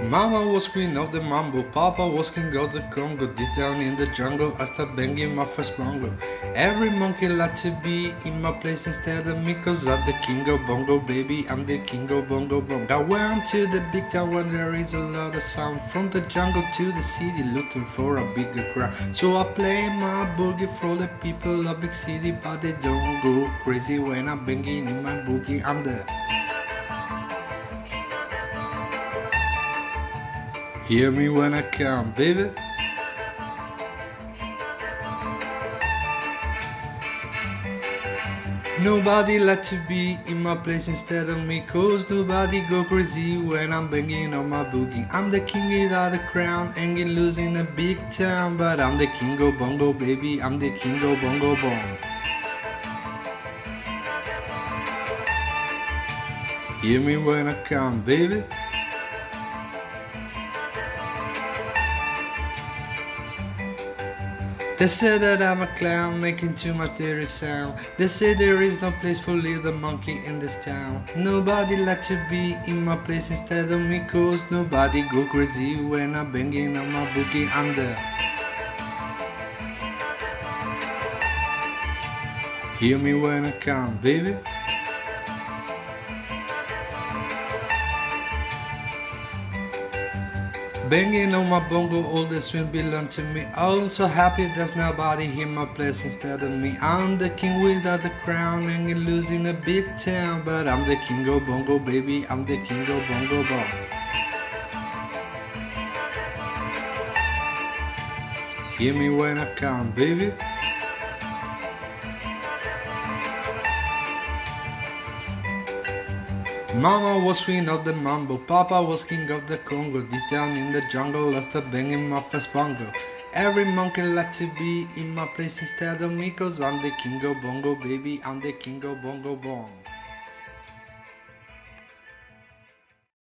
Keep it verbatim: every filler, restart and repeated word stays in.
Mama was queen of the mambo, Papa was king of the Congo. Deep down in the jungle, I started banging my first bongo. Every monkey like to be in my place instead of me, cause I'm the king of bongo, baby. I'm the king of bongo bongo. I went to the big town where there is a lot of sound. From the jungle to the city, looking for a bigger crowd. So I play my boogie for the people of big city, but they don't go crazy when I'm banging in my boogie. I'm the Hear me when I come, baby. Nobody like to be in my place instead of me, cause nobody go crazy when I'm banging on my boogie. I'm the king without a crown, hanging loose in a big town, but I'm the king of bongo, baby. I'm the king of bongo bong. Hear me when I come, baby. They say that I'm a clown, making too much dirty sound. They say there is no place for little monkey in this town. Nobody like to be in my place instead of me, cause nobody go crazy when I'm banging on my boogie. I'm the Hear me when I come, baby. Banging on my bongo, all the swing belong to me. I'm so happy there's nobody in my place instead of me. I'm the king without the crown, hanging loose in a big town, but I'm the king of bongo, baby. I'm the king of bongo bong. Hear me when I come, baby. Mama was queen of the mambo, Papa was king of the Congo. Deep down in the jungle, I started banging my first bongo. Every monkey like to be in my place instead of me, cause I'm the king of bongo, baby. I'm the king of bongo bong.